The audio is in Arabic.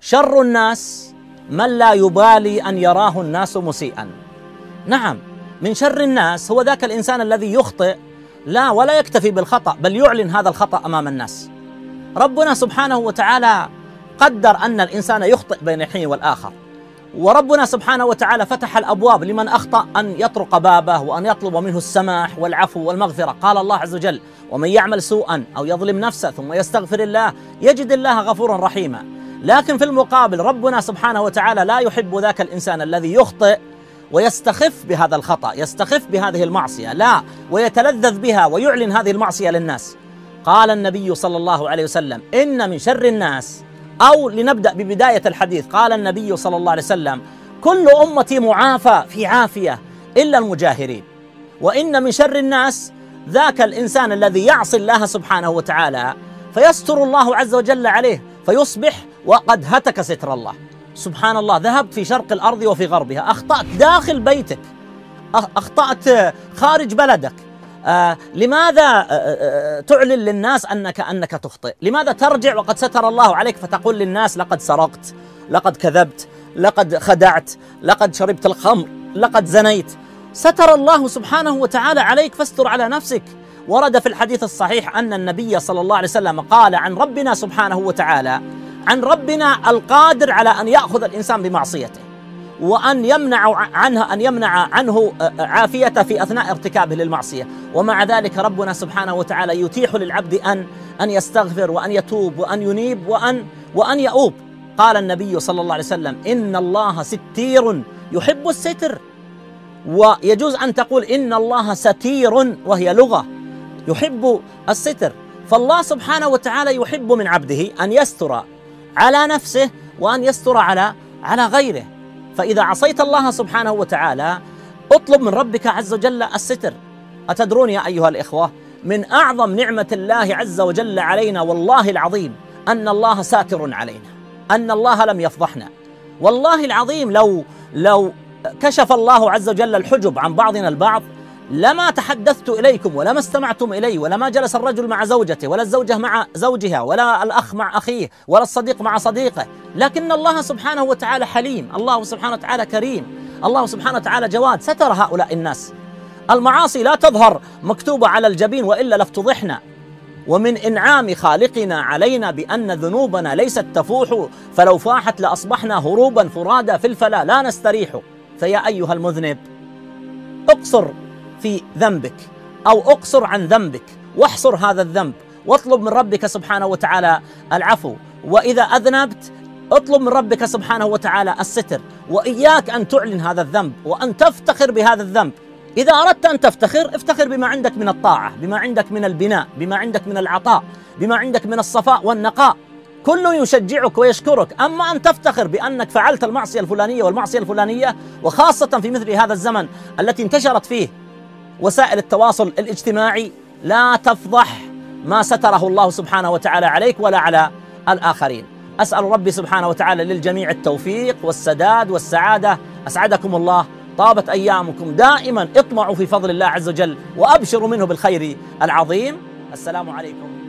شر الناس من لا يبالي أن يراه الناس مسيئا. نعم، من شر الناس هو ذاك الإنسان الذي يخطئ ولا يكتفي بالخطأ، بل يعلن هذا الخطأ أمام الناس. ربنا سبحانه وتعالى قدر أن الإنسان يخطئ بين الحين والآخر، وربنا سبحانه وتعالى فتح الأبواب لمن أخطأ أن يطرق بابه وأن يطلب منه السماح والعفو والمغفرة. قال الله عز وجل: ومن يعمل سوءا أو يظلم نفسه ثم يستغفر الله يجد الله غفورا رحيما. لكن في المقابل ربنا سبحانه وتعالى لا يحب ذاك الإنسان الذي يخطئ ويستخف بهذا الخطأ، يستخف بهذه المعصية، لا، ويتلذذ بها ويعلن هذه المعصية للناس. قال النبي صلى الله عليه وسلم: إن من شر الناس، أو لنبدأ ببداية الحديث، قال النبي صلى الله عليه وسلم: كل أمتي معافى في عافية إلا المجاهرين. وإن من شر الناس ذاك الإنسان الذي يعصي الله سبحانه وتعالى فيستر الله عز وجل عليه فيصبح وقد هتك ستر الله. سبحان الله، ذهبت في شرق الأرض وفي غربها، أخطأت داخل بيتك، أخطأت خارج بلدك، لماذا تعلن للناس أنك تخطئ؟ لماذا ترجع وقد ستر الله عليك فتقول للناس: لقد سرقت، لقد كذبت، لقد خدعت، لقد شربت الخمر، لقد زنيت؟ ستر الله سبحانه وتعالى عليك فاستر على نفسك. ورد في الحديث الصحيح أن النبي صلى الله عليه وسلم قال عن ربنا سبحانه وتعالى، عن ربنا القادر على أن يأخذ الإنسان بمعصيته وأن يمنع عنه عافيته في أثناء ارتكابه للمعصية، ومع ذلك ربنا سبحانه وتعالى يتيح للعبد أن يستغفر وأن يتوب وأن ينيب وأن يؤوب. قال النبي صلى الله عليه وسلم: إن الله ستير يحب الستر. ويجوز أن تقول إن الله ستير، وهي لغة، يحب الستر. فالله سبحانه وتعالى يحب من عبده أن يستر على نفسه وأن يستر على غيره. فإذا عصيت الله سبحانه وتعالى اطلب من ربك عز وجل الستر. أتدرون يا أيها الإخوة، من أعظم نعمة الله عز وجل علينا والله العظيم أن الله ساتر علينا، أن الله لم يفضحنا. والله العظيم لو كشف الله عز وجل الحجب عن بعضنا البعض لما تحدثت إليكم ولما استمعتم إلي، ولما جلس الرجل مع زوجته، ولا الزوجة مع زوجها، ولا الأخ مع أخيه، ولا الصديق مع صديقه. لكن الله سبحانه وتعالى حليم، الله سبحانه وتعالى كريم، الله سبحانه وتعالى جواد، ستر هؤلاء الناس. المعاصي لا تظهر مكتوبة على الجبين وإلا لافتضحنا. ومن إنعام خالقنا علينا بأن ذنوبنا ليست تفوح، فلو فاحت لأصبحنا هروبا فرادا في الفلا لا نستريح. فيا أيها المذنب، اقصر في ذنبك أو اقصر عن ذنبك واحصر هذا الذنب، واطلب من ربك سبحانه وتعالى العفو. وإذا أذنبت اطلب من ربك سبحانه وتعالى الستر، وإياك أن تعلن هذا الذنب وأن تفتخر بهذا الذنب. إذا أردت أن تفتخر، افتخر بما عندك من الطاعة، بما عندك من البناء، بما عندك من العطاء، بما عندك من الصفاء والنقاء، كل يشجعك ويشكرك. أما أن تفتخر بأنك فعلت المعصية الفلانية والمعصية الفلانية، وخاصة في مثل هذا الزمن التي انتشرت فيه وسائل التواصل الاجتماعي، لا تفضح ما ستره الله سبحانه وتعالى عليك ولا على الآخرين. أسأل ربي سبحانه وتعالى للجميع التوفيق والسداد والسعادة. أسعدكم الله، طابت أيامكم، دائما اطمعوا في فضل الله عز وجل وأبشروا منه بالخير العظيم. السلام عليكم.